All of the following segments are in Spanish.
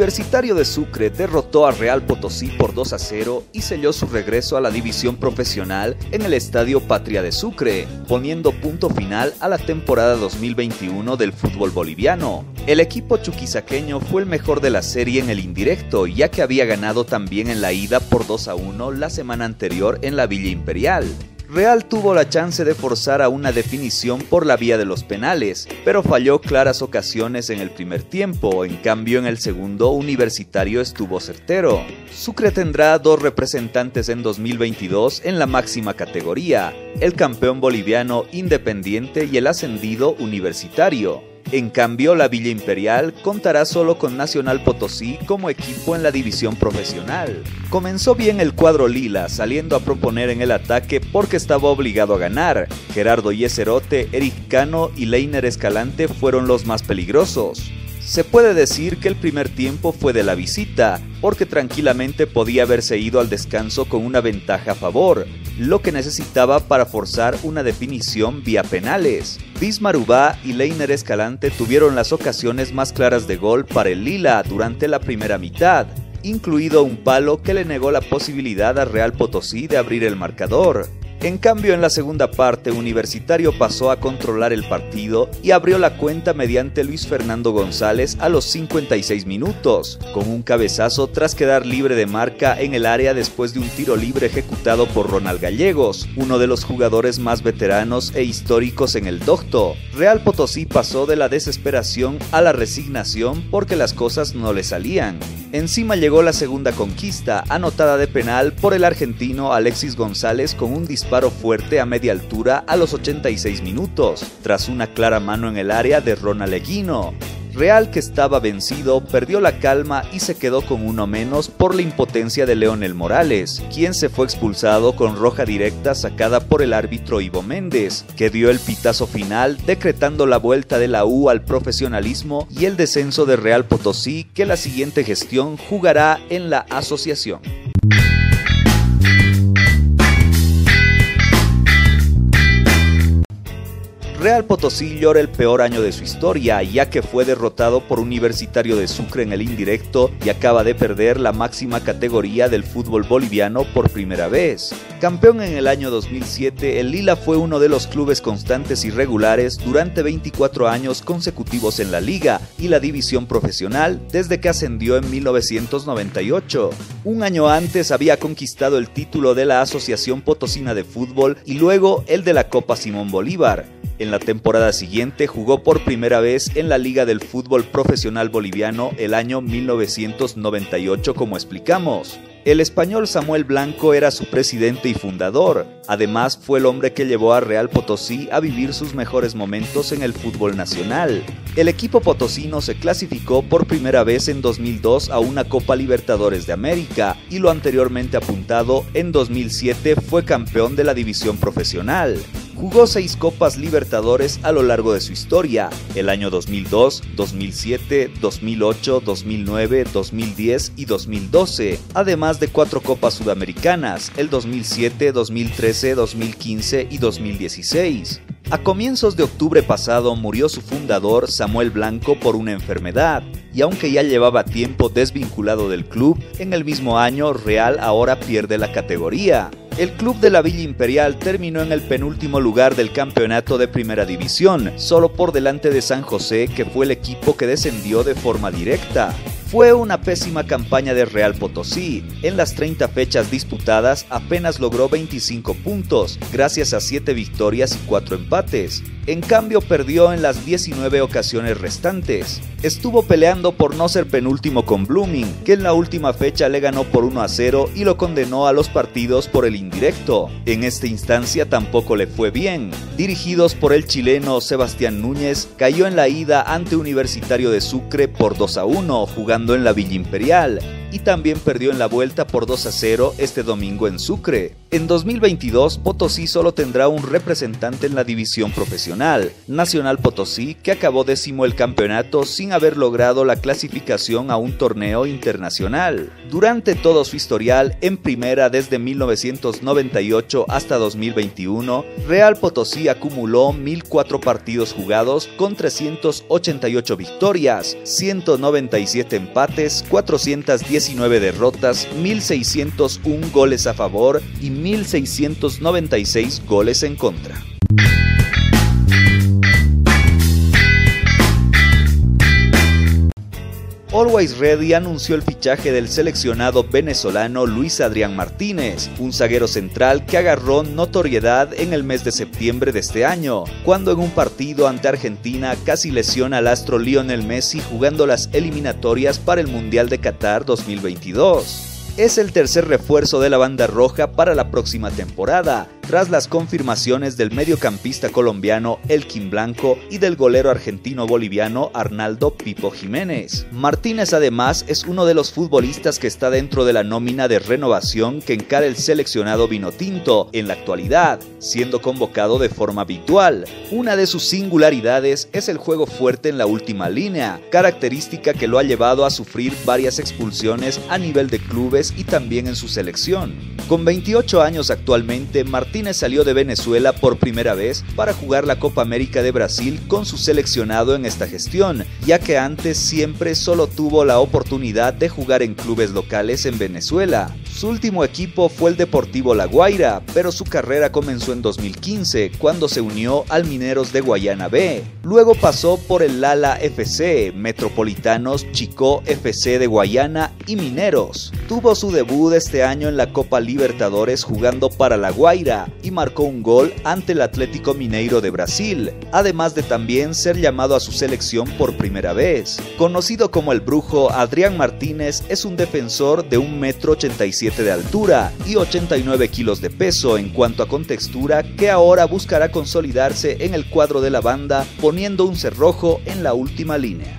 Universitario de Sucre derrotó a Real Potosí por 2-0 y selló su regreso a la división profesional en el Estadio Patria de Sucre, poniendo punto final a la temporada 2021 del fútbol boliviano. El equipo chuquisaqueño fue el mejor de la serie en el indirecto, ya que había ganado también en la ida por 2-1 la semana anterior en la Villa Imperial. Real tuvo la chance de forzar a una definición por la vía de los penales, pero falló claras ocasiones en el primer tiempo. En cambio, en el segundo, Universitario estuvo certero. Sucre tendrá dos representantes en 2022 en la máxima categoría, el campeón boliviano Independiente y el ascendido Universitario. En cambio, la Villa Imperial contará solo con Nacional Potosí como equipo en la división profesional. Comenzó bien el cuadro lila, saliendo a proponer en el ataque porque estaba obligado a ganar. Gerardo Yeserote, Eric Cano y Leiner Escalante fueron los más peligrosos. Se puede decir que el primer tiempo fue de la visita, porque tranquilamente podía haberse ido al descanso con una ventaja a favor, lo que necesitaba para forzar una definición vía penales. Bismar Ubá y Leiner Escalante tuvieron las ocasiones más claras de gol para el lila durante la primera mitad, incluido un palo que le negó la posibilidad a Real Potosí de abrir el marcador. En cambio, en la segunda parte, Universitario pasó a controlar el partido y abrió la cuenta mediante Luis Fernando González a los 56 minutos, con un cabezazo tras quedar libre de marca en el área después de un tiro libre ejecutado por Ronald Gallegos, uno de los jugadores más veteranos e históricos en el Docto. Real Potosí pasó de la desesperación a la resignación porque las cosas no le salían. Encima llegó la segunda conquista, anotada de penal por el argentino Alexis González con un disparo fuerte a media altura a los 86 minutos, tras una clara mano en el área de Ronald Eguino. Real, que estaba vencido, perdió la calma y se quedó con uno menos por la impotencia de Leonel Morales, quien se fue expulsado con roja directa sacada por el árbitro Ivo Méndez, que dio el pitazo final decretando la vuelta de la U al profesionalismo y el descenso de Real Potosí, que la siguiente gestión jugará en la asociación. Real Potosí llora el peor año de su historia, ya que fue derrotado por Universitario de Sucre en el indirecto y acaba de perder la máxima categoría del fútbol boliviano por primera vez. Campeón en el año 2007, el Lila fue uno de los clubes constantes y regulares durante 24 años consecutivos en la liga y la división profesional desde que ascendió en 1998. Un año antes había conquistado el título de la Asociación Potosina de Fútbol y luego el de la Copa Simón Bolívar. En la temporada siguiente jugó por primera vez en la Liga del Fútbol Profesional Boliviano el año 1998, como explicamos. El español Samuel Blanco era su presidente y fundador. Además, fue el hombre que llevó a Real Potosí a vivir sus mejores momentos en el fútbol nacional. El equipo potosino se clasificó por primera vez en 2002 a una Copa Libertadores de América y lo anteriormente apuntado, en 2007 fue campeón de la división profesional. Jugó 6 Copas Libertadores a lo largo de su historia, el año 2002, 2007, 2008, 2009, 2010 y 2012, además de 4 Copas Sudamericanas, el 2007, 2013, 2015 y 2016. A comienzos de octubre pasado murió su fundador Samuel Blanco por una enfermedad, y aunque ya llevaba tiempo desvinculado del club, en el mismo año Real ahora pierde la categoría. El club de la Villa Imperial terminó en el penúltimo lugar del campeonato de primera división, solo por delante de San José, que fue el equipo que descendió de forma directa. Fue una pésima campaña de Real Potosí. En las 30 fechas disputadas apenas logró 25 puntos, gracias a 7 victorias y 4 empates. En cambio, perdió en las 19 ocasiones restantes. Estuvo peleando por no ser penúltimo con Blooming, que en la última fecha le ganó por 1-0 y lo condenó a los partidos por el indirecto. En esta instancia tampoco le fue bien. Dirigidos por el chileno Sebastián Núñez, cayó en la ida ante Universitario de Sucre por 2-1, jugando en la Villa Imperial. y también perdió en la vuelta por 2-0 este domingo en Sucre. En 2022, Potosí solo tendrá un representante en la división profesional, Nacional Potosí, que acabó décimo el campeonato sin haber logrado la clasificación a un torneo internacional. Durante todo su historial en primera desde 1998 hasta 2021, Real Potosí acumuló 1004 partidos jugados con 388 victorias, 197 empates, 419 derrotas, 1601 goles a favor y 1696 goles en contra. Always Ready anunció el fichaje del seleccionado venezolano Luis Adrián Martínez, un zaguero central que agarró notoriedad en el mes de septiembre de este año, cuando en un partido ante Argentina casi lesiona al astro Lionel Messi jugando las eliminatorias para el Mundial de Qatar 2022. Es el tercer refuerzo de la banda roja para la próxima temporada, tras las confirmaciones del mediocampista colombiano Elkin Blanco y del golero argentino-boliviano Arnaldo Pipo Jiménez. Martínez además es uno de los futbolistas que está dentro de la nómina de renovación que encara el seleccionado vinotinto en la actualidad, siendo convocado de forma habitual. Una de sus singularidades es el juego fuerte en la última línea, característica que lo ha llevado a sufrir varias expulsiones a nivel de clubes y también en su selección. Con 28 años actualmente, Martínez salió de Venezuela por primera vez para jugar la Copa América de Brasil con su seleccionado en esta gestión, ya que antes siempre solo tuvo la oportunidad de jugar en clubes locales en Venezuela. Su último equipo fue el Deportivo La Guaira, pero su carrera comenzó en 2015, cuando se unió al Mineros de Guayana B. Luego pasó por el Lala FC, Metropolitanos, Chicó FC de Guayana y Mineros. Tuvo su debut este año en la Copa Libertadores jugando para La Guaira y marcó un gol ante el Atlético Mineiro de Brasil, además de también ser llamado a su selección por primera vez. Conocido como el Brujo, Adrián Martínez es un defensor de 1,87 m de altura y 89 kilos de peso en cuanto a contextura, que ahora buscará consolidarse en el cuadro de la banda poniendo un cerrojo en la última línea.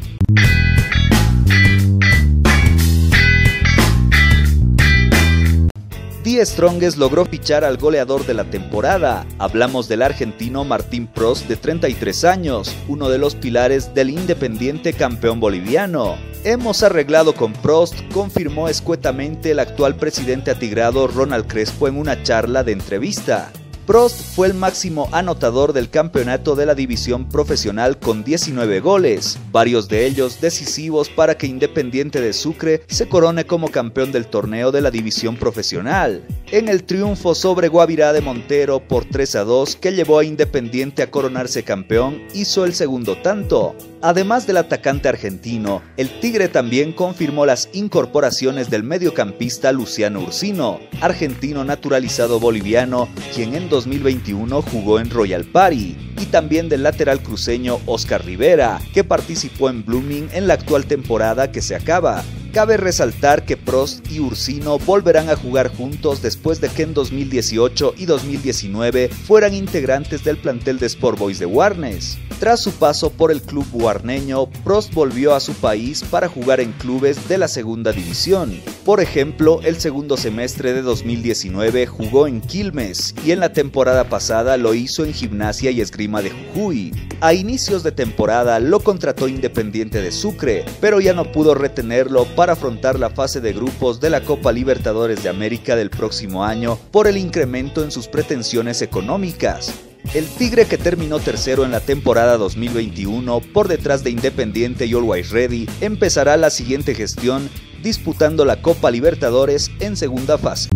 The Strongest logró fichar al goleador de la temporada. Hablamos del argentino Martín Prost, de 33 años, uno de los pilares del Independiente campeón boliviano. Hemos arreglado con Prost, confirmó escuetamente el actual presidente atigrado Ronald Crespo en una charla de entrevista. Prost fue el máximo anotador del campeonato de la división profesional con 19 goles, varios de ellos decisivos para que Independiente de Sucre se corone como campeón del torneo de la división profesional. En el triunfo sobre Guavirá de Montero por 3-2 que llevó a Independiente a coronarse campeón, hizo el segundo tanto. Además del atacante argentino, el Tigre también confirmó las incorporaciones del mediocampista Luciano Ursino, argentino naturalizado boliviano, quien en 2021 jugó en Royal Party, y también del lateral cruceño Oscar Rivera, que participó en Blooming en la actual temporada que se acaba. Cabe resaltar que Prost y Ursino volverán a jugar juntos después de que en 2018 y 2019 fueran integrantes del plantel de Sport Boys de Warnes. Tras su paso por el club guarneño, Prost volvió a su país para jugar en clubes de la segunda división. Por ejemplo, el segundo semestre de 2019 jugó en Quilmes y en la temporada pasada lo hizo en Gimnasia y Esgrima de Jujuy. A inicios de temporada lo contrató Independiente de Sucre, pero ya no pudo retenerlo para afrontar la fase de grupos de la Copa Libertadores de América del próximo año por el incremento en sus pretensiones económicas. El Tigre, que terminó tercero en la temporada 2021 por detrás de Independiente y Always Ready, empezará la siguiente gestión disputando la Copa Libertadores en segunda fase.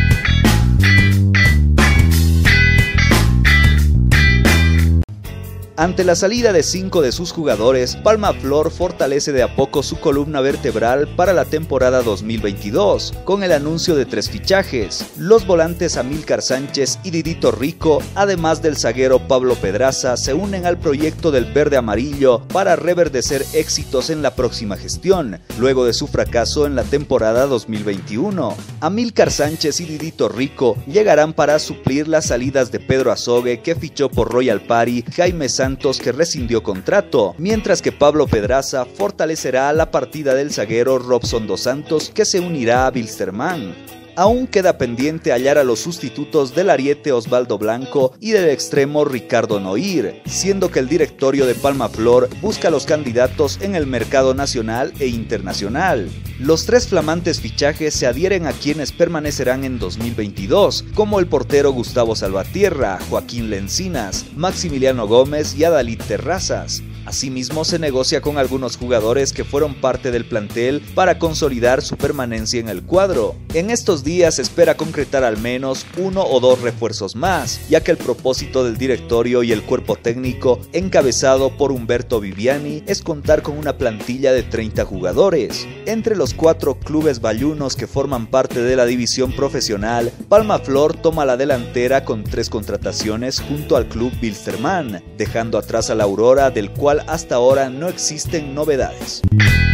Ante la salida de 5 de sus jugadores, Palma Flor fortalece de a poco su columna vertebral para la temporada 2022, con el anuncio de 3 fichajes. Los volantes Amílcar Sánchez y Didito Rico, además del zaguero Pablo Pedraza, se unen al proyecto del verde amarillo para reverdecer éxitos en la próxima gestión, luego de su fracaso en la temporada 2021. Amílcar Sánchez y Didito Rico llegarán para suplir las salidas de Pedro Azogue, que fichó por Royal Party, Jaime Sánchez Santos, que rescindió contrato, mientras que Pablo Pedraza fortalecerá la partida del zaguero Robson dos Santos, que se unirá a Wilstermann. Aún queda pendiente hallar a los sustitutos del ariete Osvaldo Blanco y del extremo Ricardo Noir, siendo que el directorio de Palmaflor busca a los candidatos en el mercado nacional e internacional. Los tres flamantes fichajes se adhieren a quienes permanecerán en 2022, como el portero Gustavo Salvatierra, Joaquín Lencinas, Maximiliano Gómez y Adalid Terrazas. Asimismo, se negocia con algunos jugadores que fueron parte del plantel para consolidar su permanencia en el cuadro. En estos días se espera concretar al menos 1 o 2 refuerzos más, ya que el propósito del directorio y el cuerpo técnico, encabezado por Humberto Viviani, es contar con una plantilla de 30 jugadores. Entre los 4 clubes bayunos que forman parte de la división profesional, Palmaflor toma la delantera con 3 contrataciones junto al club Wilstermann, dejando atrás a la Aurora, del cual hasta ahora no existen novedades.